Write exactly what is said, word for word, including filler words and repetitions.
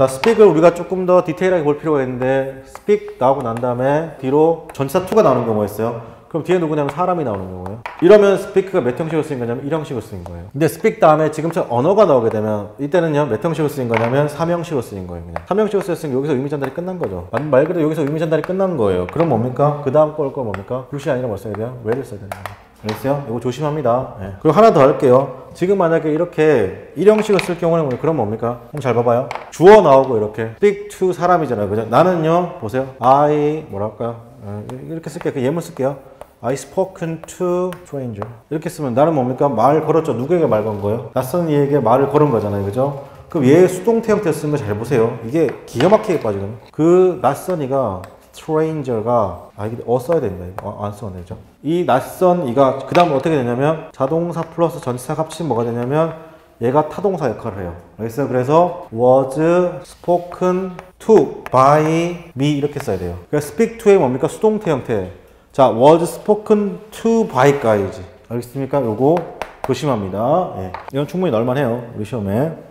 자, speak을 우리가 조금 더 디테일하게 볼 필요가 있는데 speak 나오고 난 다음에 뒤로 전치사 to가 나오는 경우가 있어요. 그럼 뒤에 누구냐면 사람이 나오는 경우예요. 이러면 speak가 몇 형식으로 쓰인 거냐면 일 형식으로 쓰인 거예요. 근데 speak 다음에 지금처럼 언어가 나오게 되면 이때는요 몇 형식으로 쓰인 거냐면 삼 형식으로 쓰인 거예요. 그냥 삼 형식으로 쓰였으면 여기서 의미 전달이 끝난 거죠. 말 그대로 여기서 의미 전달이 끝난 거예요. 그럼 뭡니까? 그 다음 걸 거 뭡니까? 굿이 아니라 뭐 써야 돼요? where를 써야 되는 거예요. 알겠어요? 이거 조심합니다. 네. 그리고 하나 더 할게요. 지금 만약에 이렇게 일 형식을 쓸 경우는 그럼 뭡니까? 그럼 잘 봐봐요. 주어 나오고 이렇게 speak to 사람이잖아요. 그죠? 나는요, 보세요. I, 뭐랄까요? 이렇게 쓸게요. 그 예문 쓸게요. I spoken to stranger. 이렇게 쓰면 나는 뭡니까? 말 걸었죠. 누구에게 말 건 거예요? 낯선 이에게 말을 걸은 거잖아요. 그죠? 그럼 얘 수동태 형태 쓰는 거 잘 보세요. 이게 기가 막히게 빠지거든요. 그 낯선 이가 stranger가 아 이게 어 써야 된다. 이거 어, 안 써야 되죠. 이 낯선 이가 그 다음 어떻게 되냐면 자동사 플러스 전치사 합치면 뭐가 되냐면 얘가 타동사 역할을 해요. 알겠어요? 그래서 was spoken to by me 이렇게 써야 돼요. 그러니까 speak to의 뭡니까? 수동태 형태. 자, was spoken to by까지. 알겠습니까? 요거 조심합니다. 예. 이건 충분히 넣을만해요. 우리 시험에.